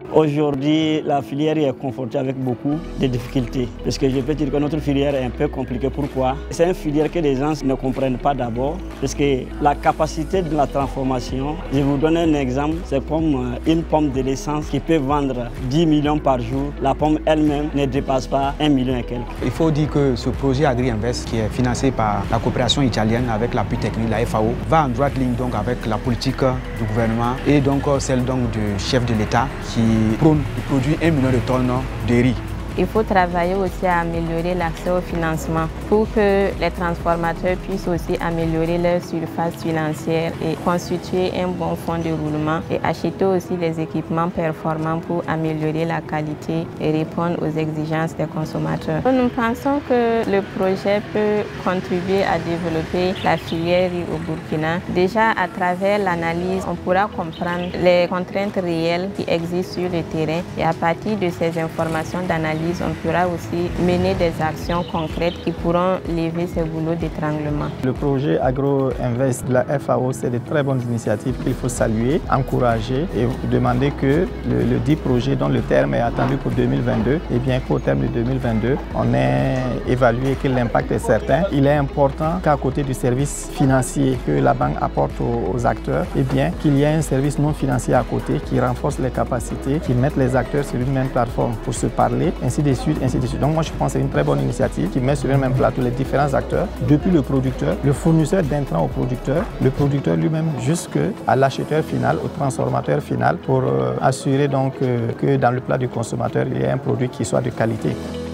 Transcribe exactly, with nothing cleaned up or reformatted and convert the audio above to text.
Aujourd'hui, la filière est confrontée avec beaucoup de difficultés. Parce que je peux dire que notre filière est un peu compliquée. Pourquoi? C'est une filière que les gens ne comprennent pas d'abord. Parce que la capacité de la transformation, je vous donne un exemple, c'est comme une pomme de l'essence qui peut vendre dix millions par jour. La pomme elle-même ne dépasse pas un million et quelques. Il faut dire que ce projet Agri-Invest, qui est financé par la coopération italienne avec l'appui technique de la F A O, va en droite ligne donc avec la politique du gouvernement et donc celle donc du chef de l'État qui prône de produire un million de tonnes de riz. Il faut travailler aussi à améliorer l'accès au financement pour que les transformateurs puissent aussi améliorer leur surface financière et constituer un bon fonds de roulement et acheter aussi des équipements performants pour améliorer la qualité et répondre aux exigences des consommateurs. Nous pensons que le projet peut contribuer à développer la filière riz au Burkina. Déjà, à travers l'analyse, on pourra comprendre les contraintes réelles qui existent sur le terrain et à partir de ces informations d'analyse, on pourra aussi mener des actions concrètes qui pourront lever ces boulots d'étranglement. Le projet Agro-Invest de la F A O, c'est de très bonnes initiatives qu'il faut saluer, encourager et demander que le, le dit projet dont le terme est attendu pour deux mille vingt-deux, et bien qu'au terme de deux mille vingt-deux, on ait évalué que l'impact est certain. Il est important qu'à côté du service financier que la banque apporte aux, aux acteurs, et bien qu'il y ait un service non financier à côté qui renforce les capacités, qui mette les acteurs sur une même plateforme pour se parler, ainsi de suite, ainsi de suite. Donc moi je pense que c'est une très bonne initiative qui met sur le même plateau les différents acteurs, depuis le producteur, le fournisseur d'intrants au producteur, le producteur lui-même jusqu'à l'acheteur final, au transformateur final pour euh, assurer donc euh, que dans le plat du consommateur, il y ait un produit qui soit de qualité.